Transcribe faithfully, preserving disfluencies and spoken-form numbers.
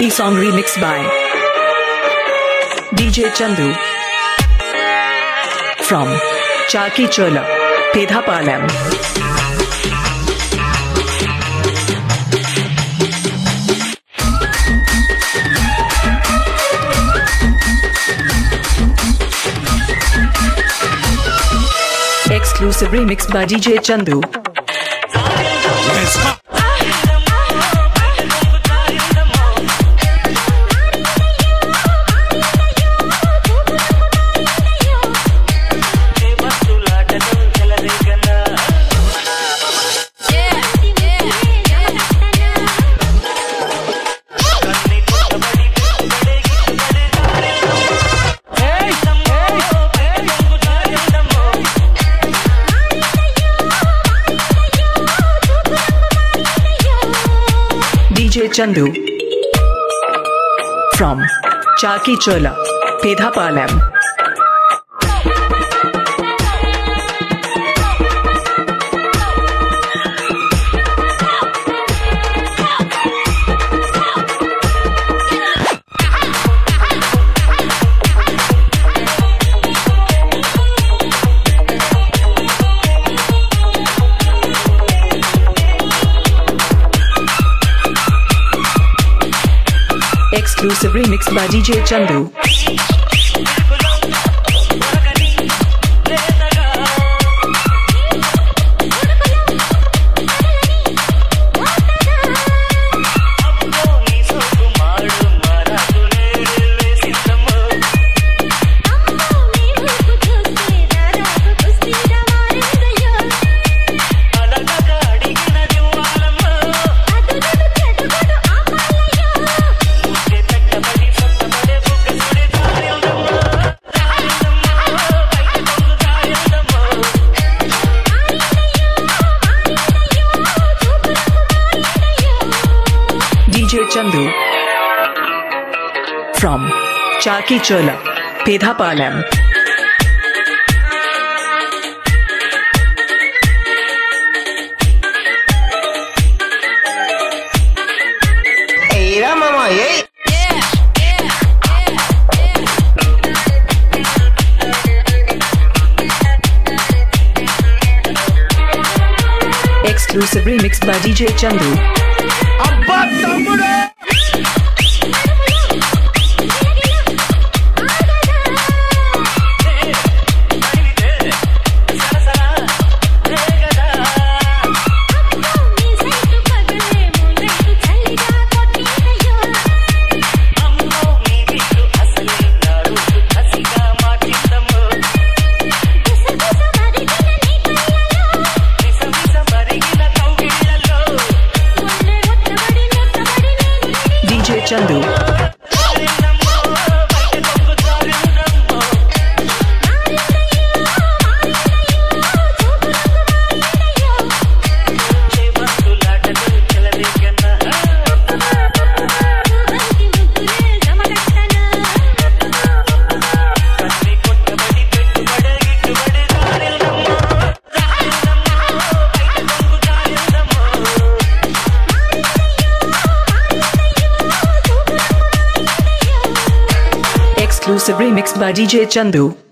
This song remixed by D J Chandhu from Chakicharla, Pedda, Palem. Exclusive remix by D J Chandhu. D J Chandhu from Chakicharla, Pedda, Palem. Exclusive remix by D J Chandhu. D J Chandhu from Chakicharla, Pedda, Palem. Hey, mama, hey. Exclusive remix by D J Chandhu. D J Chandhu Exclusive remix by D J Chandhu.